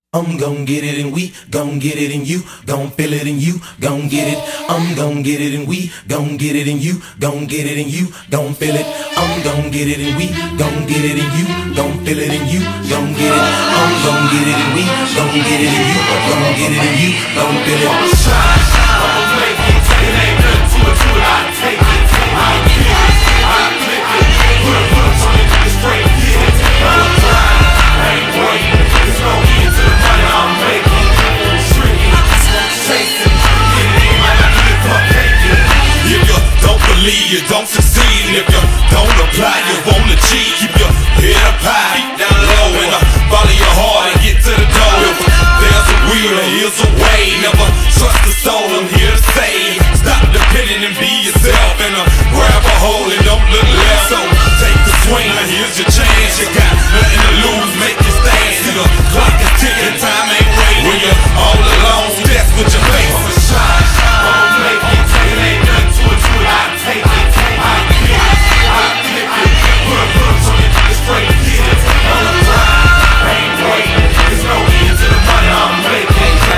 I'm gon' get it and we gon' get it and you gon' feel it and you gon' get it. I'm gon' get it and we gon' get it and you gon' get it and you gon' feel it. I'm gon' get it and we gon' get it and you gon' feel it and you gon' get it. I'm gon' get it and we gon' get it and you gon' get it and you gon' feel it. I'ma shine, I'ma make it. It ain't nothing to it, I take it. I'll get it, I'll click it. Put a on it, nigga straight get it. I'ma grind, I ain't waiting. There's no end to the money I'm making. Shrinking, chasing, get it in, might not get fuck taking. If you don't believe, you don't succeed. And if you don't apply, you won't achieve. Keep your head up high, feet down low, and follow your heart and get to the door. If there's a will, there is a way. Never trust the soul, I'm here to save. Stop depending and be yourself, and grab a hold and don't look left. So take the swing, now here's your chance. You got nothing to lose, make your stand. See the clock is ticking, time ain't waiting. When you're all alone, that's what you face. I'ma shine, I'ma make it. It ain't nothing to it, I take it. I'll get it, I'll click it. Put a on it, nigga straight get it. I'ma grind, I ain't waiting. There's no end to the money I'm making.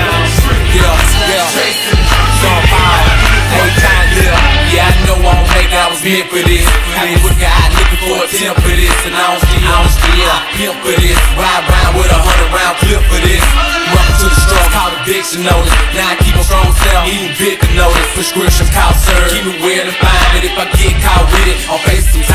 Yeah, I know I don't make it, I was meant for this. I was God looking for a temp for this. And I don't steal, I pimp for this. Ride around with 100-round clip for this. Welcome to the struggle, called addiction notice. Now I keep a strong self, even big to notice. Prescriptions called serve, keep me well and fine. But if I get caught with it, I'll face some